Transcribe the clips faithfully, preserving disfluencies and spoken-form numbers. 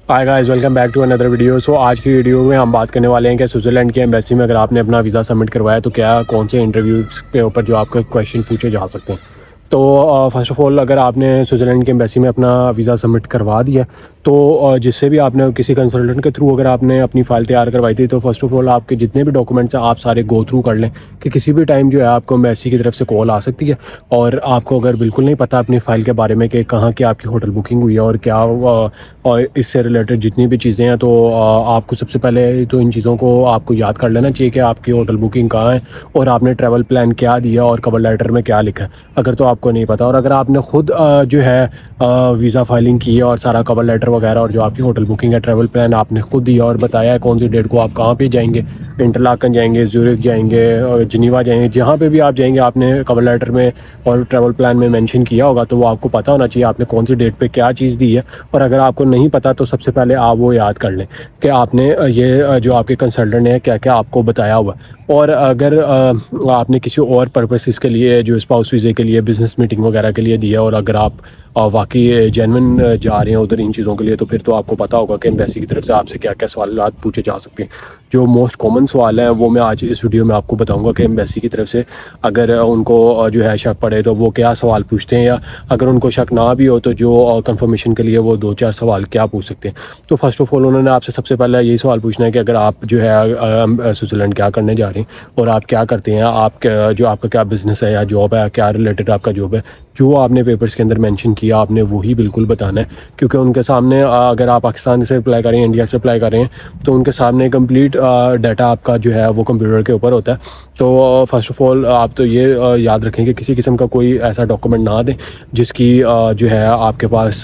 Hi guys, welcome back to another video. So आज की video में हम बात करने वाले हैं कि स्विट्ज़रलैंड की एम्बेसी में अगर आपने अपना वीज़ा सबमिट करवाया तो क्या कौन से इंटरव्यूज़ के ऊपर जो आपके क्वेश्चन पूछे जा सकते हैं। तो फर्स्ट ऑफ़ ऑल, अगर आपने स्विट्ज़रलैंड की एम्बेसी में अपना वीज़ा सबमिट करवा दिया तो uh, जिससे भी आपने किसी कंसल्टेंट के थ्रू अगर आपने अपनी फ़ाइल तैयार करवाई थी तो फर्स्ट ऑफ़ ऑल आपके जितने भी डॉक्यूमेंट्स हैं आप सारे गो थ्रू कर लें कि किसी भी टाइम जो है आपको एम्बेसी की तरफ से कॉल आ सकती है। और आपको अगर बिल्कुल नहीं पता अपनी फ़ाइल के बारे में कि कहाँ की आपकी होटल बुकिंग हुई है और क्या uh, और इससे रिलेटेड जितनी भी चीज़ें हैं, तो uh, आपको सबसे पहले तो इन चीज़ों को आपको याद कर लेना चाहिए कि आपकी होटल बुकिंग कहाँ है और आपने ट्रैवल प्लान क्या दिया और कवर लेटर में क्या लिखा है, अगर तो आपको नहीं पता। और अगर आपने ख़ुद जो है वीज़ा फाइलिंग की है और सारा कवर लेटर वगैरह और जो आपकी होटल बुकिंग है, ट्रैवल प्लान आपने खुद दिया और बताया है कौन सी डेट को आप कहाँ पे जाएंगे, इंटरलाकन जाएंगे, ज़्यूरिख जाएंगे और जिनीवा जाएंगे, जहाँ पे भी आप जाएंगे आपने कवर लेटर में और ट्रैवल प्लान में मेंशन किया होगा, तो वो आपको पता होना चाहिए आपने कौन सी डेट पे क्या चीज़ दी है। और अगर आपको नहीं पता तो सबसे पहले आप वो याद कर लें कि आपने ये जो आपके कंसल्टेंट ने क्या क्या आपको बताया हुआ। और अगर आपने किसी और पर्पसेस के लिए जो स्पाउस वीज़े के लिए, बिज़नेस मीटिंग वगैरह के लिए दिया और अगर आप वाकई जेन्युइन जा रहे हैं उधर इन चीज़ों के लिए, तो फिर तो आपको पता होगा कि एम्बेसी की तरफ से आपसे क्या क्या सवाल पूछे जा सकते हैं। जो मोस्ट कॉमन सवाल हैं वो मैं आज इस वीडियो में आपको बताऊंगा कि एम्बेसी की तरफ से अगर उनको जो है शक पड़े तो वो क्या सवाल पूछते हैं, या अगर उनको शक ना भी हो तो जो कंफर्मेशन के लिए वो दो चार सवाल क्या पूछ सकते हैं। तो फर्स्ट ऑफ ऑल उन्होंने आपसे सबसे पहले यही सवाल पूछना है कि अगर आप जो है स्विट्ज़रलैंड क्या करने जा रहे हैं और आप क्या करते हैं, आप जो आपका क्या बिज़नेस है या जॉब है, क्या रिलेटेड आपका जॉब है, जो आपने पेपर्स के अंदर मेंशन किया आपने वही बिल्कुल बताना है। क्योंकि उनके सामने अगर आप पाकिस्तान से अप्लाई करें, इंडिया से अप्लाई करें, तो उनके सामने कंप्लीट डाटा आपका जो है वो कंप्यूटर के ऊपर होता है। तो फर्स्ट ऑफ़ ऑल आप तो ये याद रखें कि किसी किस्म का कोई ऐसा डॉक्यूमेंट ना दें जिसकी जो है आपके पास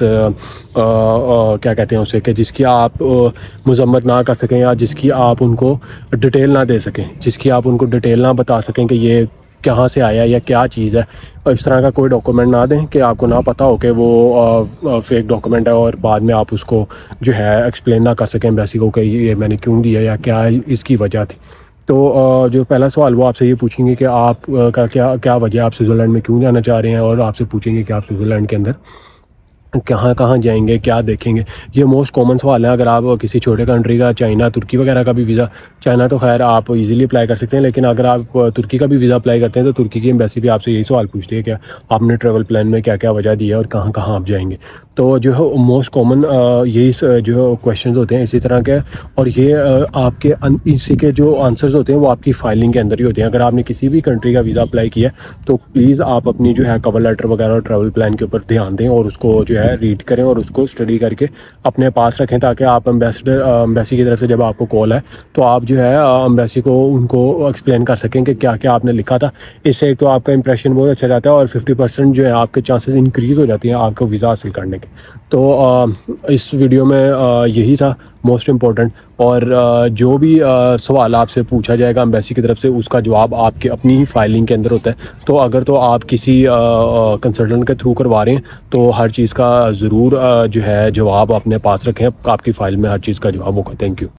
क्या कहते हैं उसे, कि जिसकी आप मजम्मत ना कर सकें या जिसकी आप उनको डिटेल ना दे सकें, जिसकी आप उनको डिटेल ना बता सकें कि ये कहाँ से आया या क्या चीज़ है। और इस तरह का कोई डॉक्यूमेंट ना दें कि आपको ना पता हो कि वो फेक डॉक्यूमेंट है और बाद में आप उसको जो है एक्सप्लेन ना कर सकें एम्बेसी को कि ये मैंने क्यों दिया या क्या इसकी वजह थी। तो जो पहला सवाल वो आपसे ये पूछेंगे कि आप का क्या क्या वजह, आप स्विट्ज़रलैंड में क्यों जाना चाह रहे हैं, और आपसे पूछेंगे कि आप स्विट्ज़रलैंड के अंदर कहाँ कहाँ जाएंगे, क्या देखेंगे। ये मोस्ट कॉमन सवाल है। अगर आप किसी छोटे कंट्री का, चाइना, तुर्की वगैरह का भी वीज़ा, चाइना तो खैर आप इजीली अप्लाई कर सकते हैं, लेकिन अगर आप तुर्की का भी वीज़ा अप्लाई करते हैं तो तुर्की की एम्बेसी भी आपसे यही सवाल पूछती है कि आपने ट्रैवल प्लान में क्या क्या वजह दी है और कहाँ कहाँ आप जाएंगे। तो जो है मोस्ट कॉमन यही जो क्वेश्चन होते हैं इसी तरह के, और ये आपके इसी के जो आंसर्स होते हैं वो आपकी फाइलिंग के अंदर ही होते हैं। अगर आपने किसी भी कंट्री का वीज़ा अप्लाई किया तो प्लीज़ आप अपनी जो है कवर लेटर वगैरह और ट्रैवल प्लान के ऊपर ध्यान दें और उसको जो है रीड करें और उसको स्टडी करके अपने पास रखें, ताकि आप एम्बेसडर एम्बेसी की तरफ से जब आपको कॉल है तो आप जो है एम्बेसी को उनको एक्सप्लेन कर सकें कि क्या क्या आपने लिखा था। इससे एक तो आपका इंप्रेशन बहुत अच्छा जाता है और फिफ्टी परसेंट जो है आपके चांसेस इंक्रीज़ हो जाती हैं आपको वीज़ा हासिल करने के। तो आ, इस वीडियो में आ, यही था मोस्ट इम्पोर्टेंट। और आ, जो भी आ, सवाल आपसे पूछा जाएगा एम्बेसी की तरफ से उसका जवाब आपके अपनी ही फाइलिंग के अंदर होता है। तो अगर तो आप किसी कंसल्टेंट के थ्रू करवा रहे हैं तो हर चीज़ का ज़रूर जो है जवाब अपने पास रखें, आपकी फ़ाइल में हर चीज़ का जवाब होगा। Thank you.